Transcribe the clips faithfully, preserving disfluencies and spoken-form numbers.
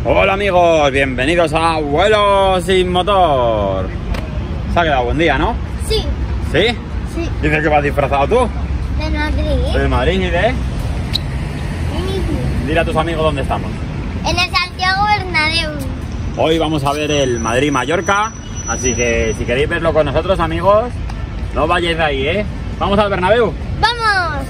Hola amigos, bienvenidos a Vuelo Sin Motor. Se ha quedado buen día, ¿no? Sí. ¿Sí? Sí. ¿Dices que vas disfrazado tú? De Madrid. ¿De Madrid y de? Dile a tus amigos dónde estamos. En el Santiago Bernabéu. Hoy vamos a ver el Madrid-Mallorca, así que si queréis verlo con nosotros, amigos, no vayáis de ahí, ¿eh? ¿Vamos al Bernabéu? ¡Vamos!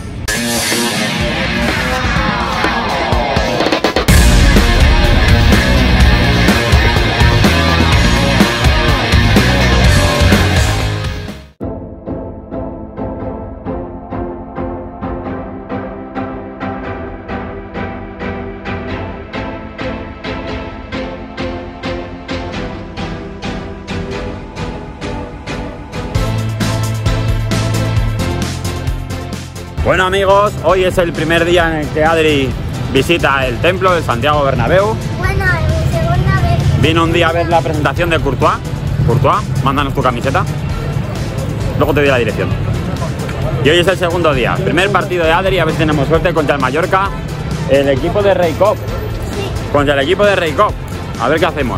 Bueno amigos, hoy es el primer día en el que Adri visita el templo del Santiago Bernabéu. Bueno, es mi segunda vez. Vino un día a ver la presentación de Courtois. Courtois, mándanos tu camiseta. Luego te doy la dirección. Y hoy es el segundo día. Primer partido de Adri, a ver si tenemos suerte contra el Mallorca. El equipo de Reikop. Sí. Contra el equipo de Reikop. A ver qué hacemos.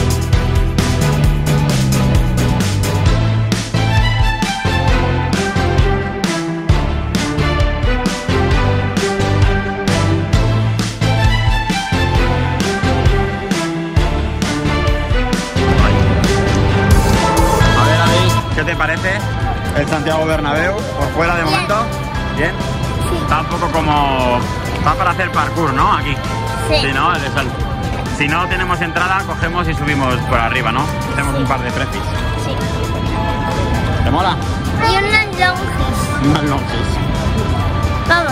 ¿Qué te parece el Santiago Bernabéu por fuera de Bien. momento? ¿Bien? Sí. Está un poco como... Está para hacer parkour, ¿no? Aquí. Sí. Sí, ¿no? El de sal- Si no tenemos entrada, cogemos y subimos por arriba, ¿no? Hacemos Sí. un par de prefis. Sí. ¿Te mola? Y unas longes. Unas longes. Vamos.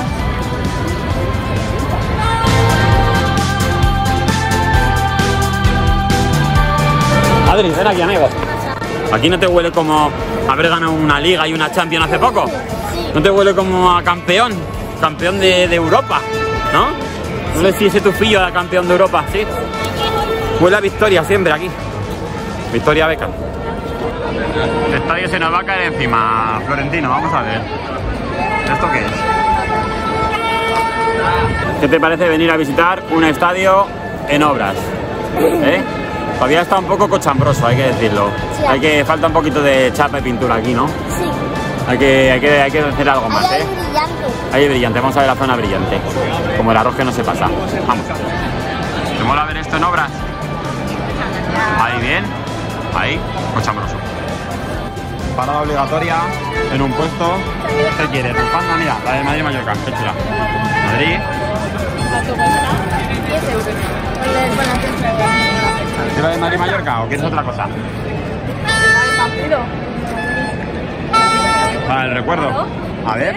Adri, ven aquí, amigo. ¿Aquí no te huele como haber ganado una liga y una Champions hace poco? Sí. ¿No te huele como a campeón? Campeón de, de Europa, ¿no? ¿No le si ese tufillo a campeón de Europa? Sí. Huele a victoria siempre aquí. Victoria Beckham. El estadio se nos va a caer encima, Florentino. Vamos a ver. ¿Esto qué es? ¿Qué te parece venir a visitar un estadio en obras? ¿Eh? Todavía está un poco cochambroso, hay que decirlo. Sí. Hay que falta un poquito de chapa y pintura aquí, ¿no? Sí. Hay que, hay que, hay que hacer algo más, Ahí hay ¿eh? brillante. Ahí es brillante, vamos a ver la zona brillante. Como el arroz que no se pasa. Vamos. ¿Te mola ver esto en obras? Ahí bien. Ahí, cochambroso. Parada obligatoria en un puesto. ¿Qué quieres? ¿Tu panda? Mira, la de Madrid-Mallorca. Qué chula. Madrid. ¿Quieres la de Madrid-Mallorca o quieres otra cosa? Para el recuerdo. A ver.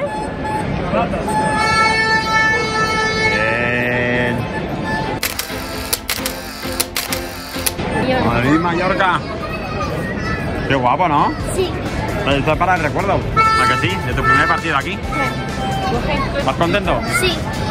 Bien. Madrid-Mallorca. Qué guapo, ¿no? Sí. Esto es para el recuerdo. ¿A que sí? De tu primer partido aquí. ¿Estás contento? Sí.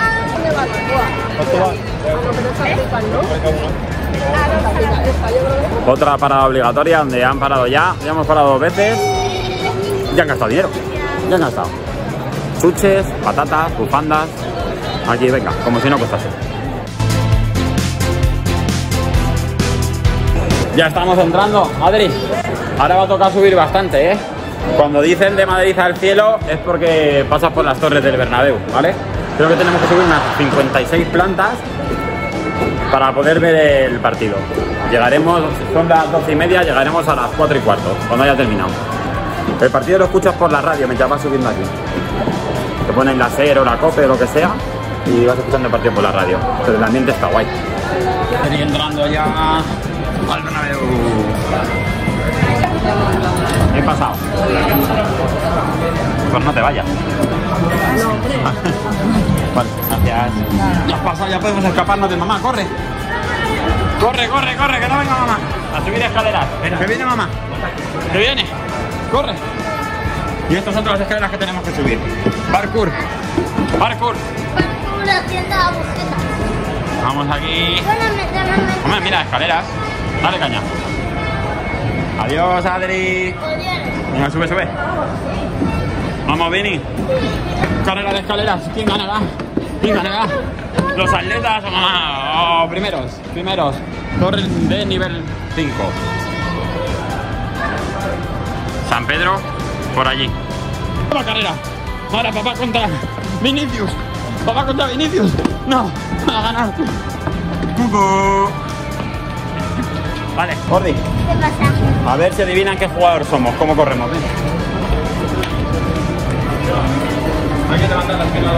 Otra parada obligatoria donde han parado ya. Ya hemos parado dos veces. Ya han gastado dinero. Ya han gastado. Chuches, patatas, bufandas. Aquí, venga, como si no costase. Ya estamos entrando, Adri. Ahora va a tocar subir bastante, ¿eh? Cuando dicen de Madrid al cielo es porque pasas por las torres del Bernabéu, ¿vale? Creo que tenemos que subir unas cincuenta y seis plantas para poder ver el partido. Llegaremos, son las doce y media, llegaremos a las cuatro y cuarto, cuando haya terminado. El partido lo escuchas por la radio mientras vas subiendo aquí. Te ponen la SER o la COPE o lo que sea y vas escuchando el partido por la radio. Pero el ambiente está guay. Estoy entrando ya al Bernabéu. ¿Qué ha pasado? Pues no te vayas. Vale, gracias. Ya has pasado, ya podemos escaparnos de mamá. ¡Corre! ¡Corre, corre, corre! ¡Que no venga mamá! A subir escaleras. ¡Que viene mamá! ¡Que viene! ¡Corre! Y estas son todas las escaleras que tenemos que subir. Parkour. Parkour. Una tienda de agujetas. Vamos aquí. Bueno, me, me, me. Hombre, mira, escaleras. Dale caña. Adiós, Adri. Venga, sube, sube. Vamos, Vini. Carrera de escaleras. ¿Quién ganará? Venga, venga. Los atletas, oh, primeros, primeros. Torre de nivel cinco. San Pedro, por allí. La carrera. Ahora papá contra Vinicius. Papá contra Vinicius. No, va a ganar. Vale, Jordi. ¿Qué pasa? A ver si adivinan qué jugador somos, cómo corremos. ¿Ven? Hay que levantar las piernas.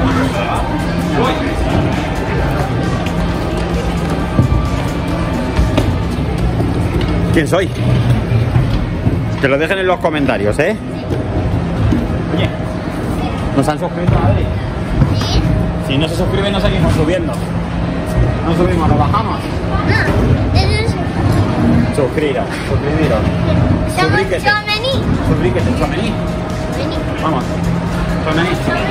¿Quién soy? Que lo dejen en los comentarios, ¿eh? Oye, ¿nos han suscrito, Adri? ¿Sí? Si no se suscriben, no seguimos subiendo. No subimos, lo bajamos. No, eso es... Suscribiros, suscribiros. Somos Suscríbete. Chomení. Suscríbete, Chomení. Vení. Vamos. Chomení.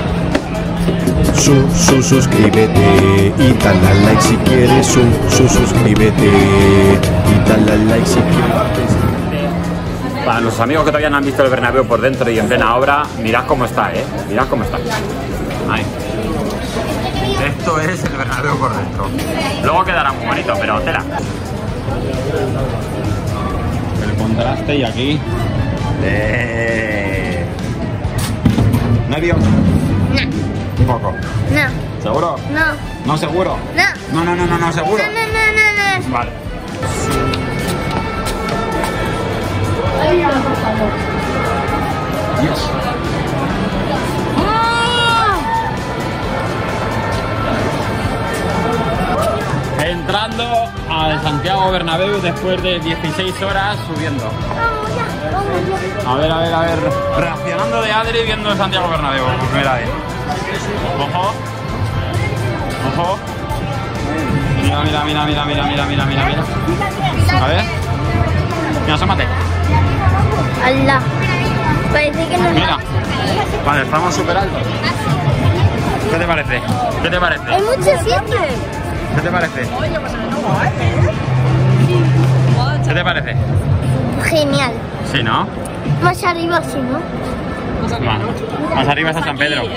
Su, su, suscríbete y dale al like si quieres. Su, su, suscríbete y dale al like si quieres. Para los amigos que todavía no han visto el Bernabéu por dentro y en plena obra, mirad cómo está, ¿eh? Mirad cómo está. Ahí. Esto es el Bernabéu por dentro. Luego quedará muy bonito, pero tela. El contraste y aquí... Eh... ¿Nervios? No. Un poco. No. ¿Seguro? No. ¿No seguro? No. No, no, no, no, no, seguro. No, no, no, no, no. Vale. Dios. Entrando al Santiago Bernabéu después de dieciséis horas subiendo. Vamos ya, vamos ya. A ver, a ver, a ver. Reaccionando de Adri viendo el Santiago Bernabéu por primera vez. Ojo. Ojo. Mira, mira, mira, mira, mira, mira, mira, mira, mira. A ver. Mira, asómate. Allah. Parece que no. Mira. Vale, estamos súper altos. ¿Qué te parece? ¿Qué te parece? Hay muchos sitios. ¿Qué te parece? ¿Qué te parece? Genial. Sí, ¿no? Más arriba sí, ¿no? Más, más arriba está San Pedro.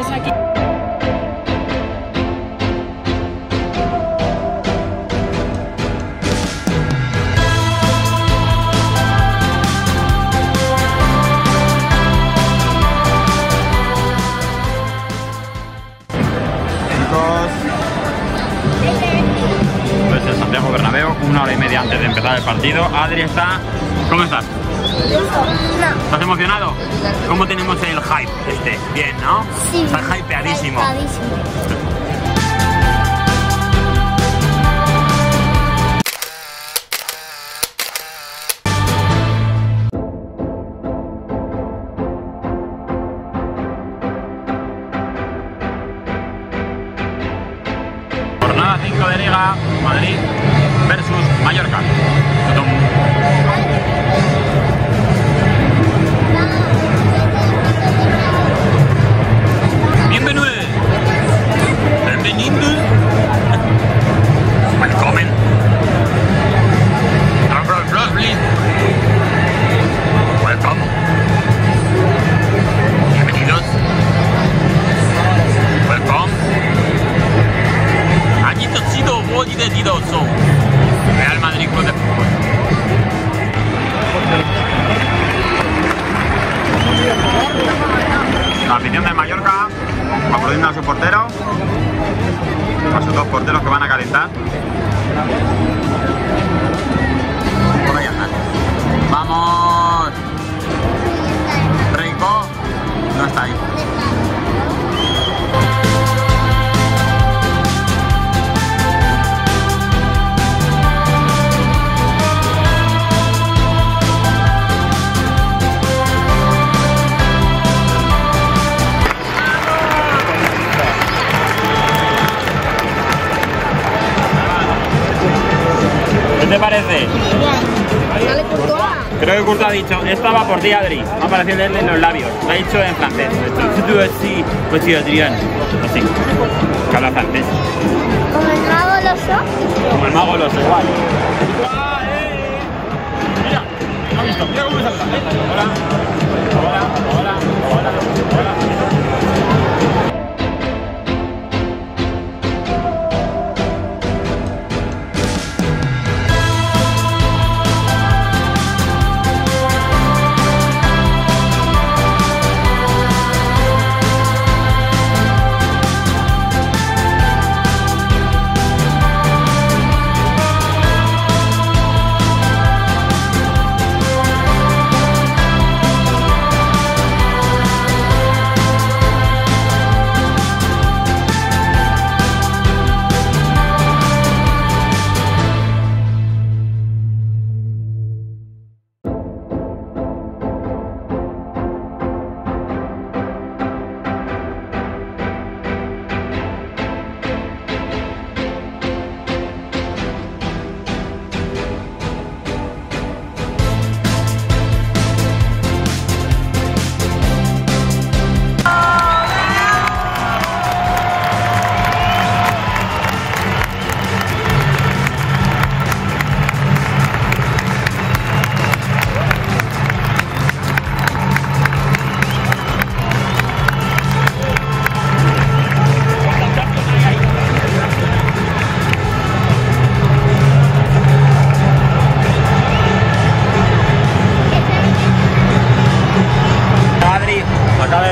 Pues el Santiago Bernabéu, una hora y media antes de empezar el partido. Adri está... ¿Cómo estás? No. ¿Estás emocionado? ¿Cómo tenemos el hype este? Bien, ¿no? Sí. Está hypeadísimo. Hypeadísimo. Jornada cinco de Liga, Madrid versus Mallorca. Tutum. Bienvenido. Bienvenido. Welcome. Drum roll, applause, please. Welcome. Bienvenidos. Welcome. Aquí Tochido, Body de Tidoso. Real Madrid Club de Fútbol. La afición del Mallorca aplaudiendo a su portero, a sus dos porteros que van a calentar. Por ahí andan. ¡Vamos! Rico no está ahí. ¿Qué te parece? Creo que Curto ha dicho, esta va por ti, Adri. Me ha parecido leerle en los labios. Lo ha dicho en francés. Tú así, pues sí, Adrián. Así. Que habla francés. Como el mago Loso. Como el mago Loso, igual. Mira, ¿no has visto? Mira cómo me salta. Hola. Hola, hola, hola, hola.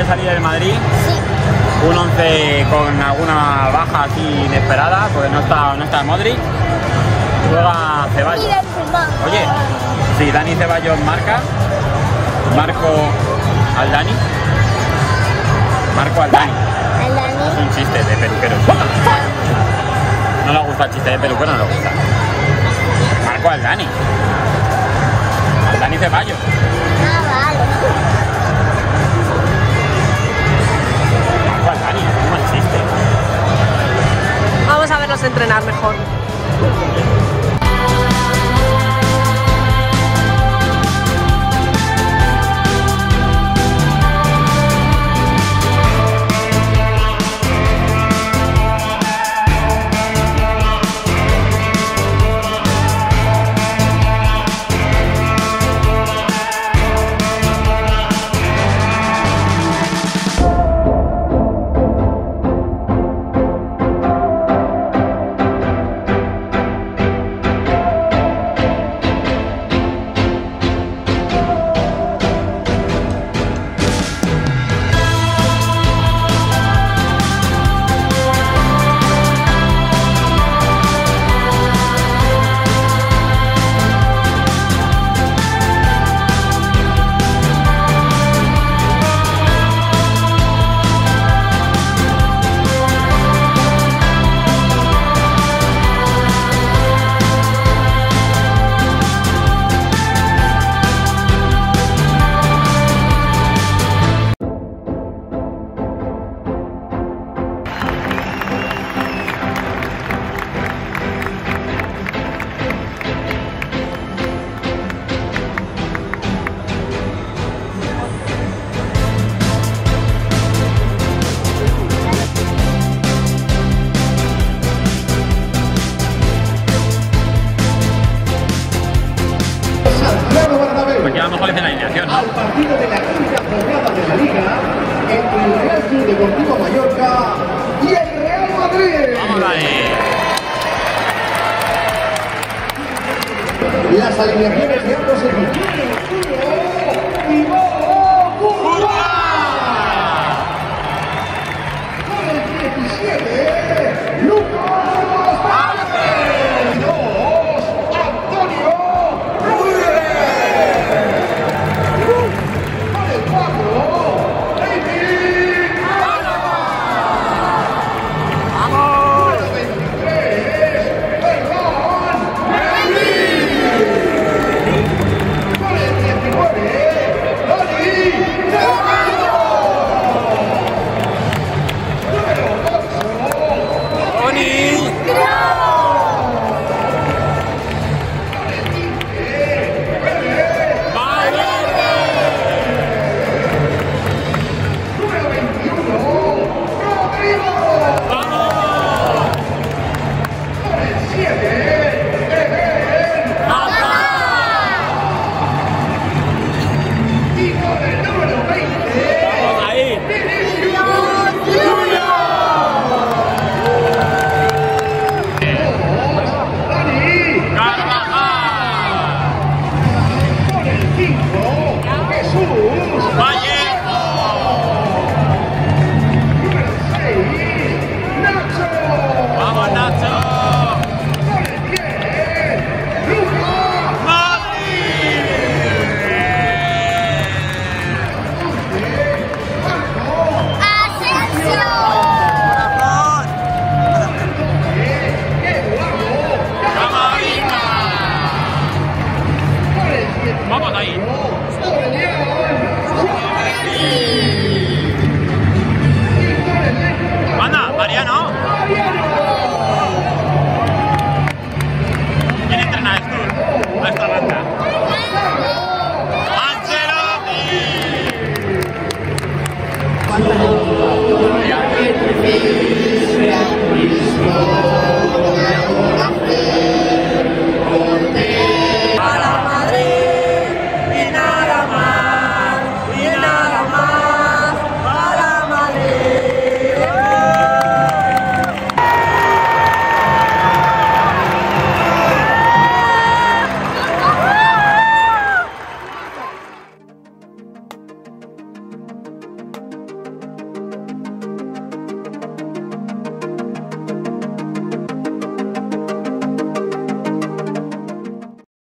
salir del Madrid. Sí. Un once con alguna baja así inesperada, porque no está, no está Modric. Juega Ceballos. Y Benzema. Oye, sí, Dani Ceballos marca. Marco Aldani. Marco Aldani. El Dani. Es un chiste de peluquero. No le gusta el chiste de peluquero, no le gusta. Marco Aldani. Aldani Ceballos. Ah, vale. Marco Aldani, es un buen chiste. Vamos a verlos entrenar mejor. Pues llevamos goles en la alineación, ¿no? Al partido de la quinta jornada de la Liga entre el Real Club Deportivo Mallorca y el Real Madrid. ¡Vamos ahí! Las alineaciones de ambos equipos.